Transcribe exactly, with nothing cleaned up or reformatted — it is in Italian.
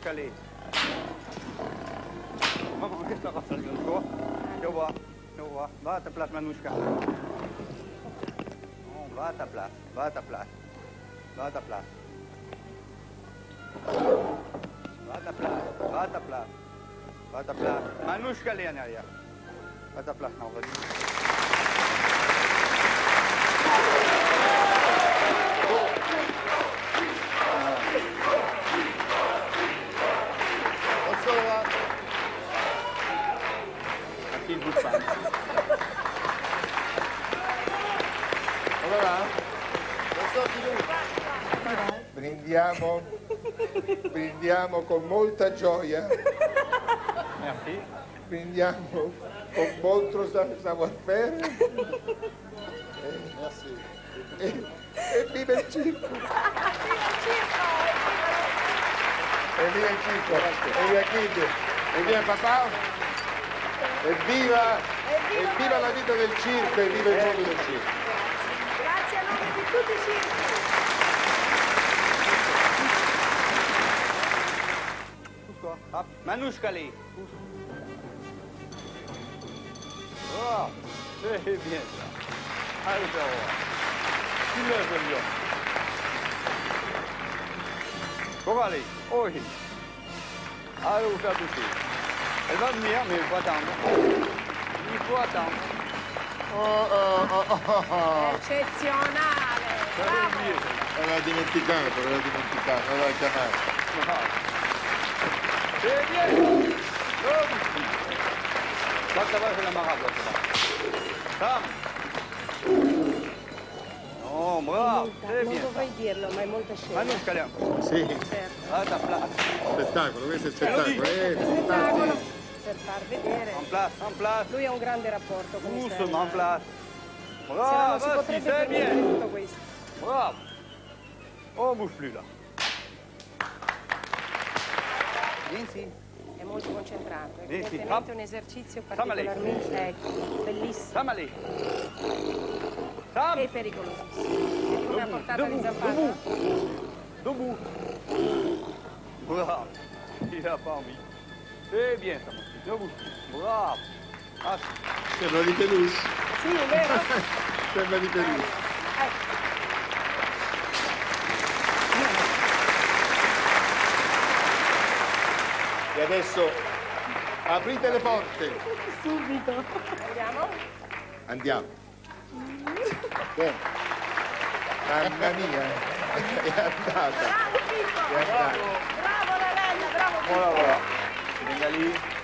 Manouche, allez. Maman, qu'est-ce que ça va, ça rigole quoi? Je vois, je vois. Va à ta place, Manouchka. Non, va à ta place, va à ta place. Va à ta place. Va à ta place, va à ta place. Va à ta place. Manouchka, allez en arrière. Va à ta place, non, vas-y. Il bouge pas. Come va? Brindiamo, brindiamo con molta gioia. Merci. Brindiamo con molto savoir-faire. Merci. E, e viva il circo! E viva il circo! E viva Kid! E viva papà! Evviva, evviva la vita del circo, evviva il mondo del circo. Grazie a nome di tutti i circhi. Pousse-toi. Hop. Manouchka, allez. Oh, c'est bien ça. Allez, faire voir. Tu lèves le lion. Bon, allez. Oh, oui. Allez, vous faire toucher. Elle va venir, mais il faut attendre. Il faut attendre. Oh, oh, oh, oh, oh. Eccezionale. Bravo. L'aveva dimenticato, l'aveva dimenticato, l'aveva chiamato. C'est bien. Oh, guarda, guarda la marabla, ça va. Sam. Non, bravo, c'est Non bien. dovrei dirlo, ma è molta scena. Manouchka, allez. Sì, À ta place. spettacolo, questo è spettacolo. Eh, Spettacolo per far vedere. En place, en place. Lui ha un grande rapporto con i Doucement, en place. Se no non Bravo, si si, potrebbe c'est permettere bien. tutto questo. Bravo. Oh, bouge plus là. Viens ici. È molto concentrato. Sì, sì. Evidentemente un esercizio Samali. particolarmente ecco, bellissimo Sam, allez. Sam. e pericolosissimo. Vedi come ha portato Debout, l'inzampata? debout. Bravo. Il a pas envie. C'est bien ça, mon fils. Debout. Bravo. Ah, Sembra di peluche. Sì, è vero? Sembra di peluche. Ecco. E adesso aprite le porte. Subito. Andiamo? Andiamo. Bene. Mamma mia, è andata. Bravo Pippo! È andata. Bravo Lalella, bravo Pippo! voilà, voilà. Venga lì.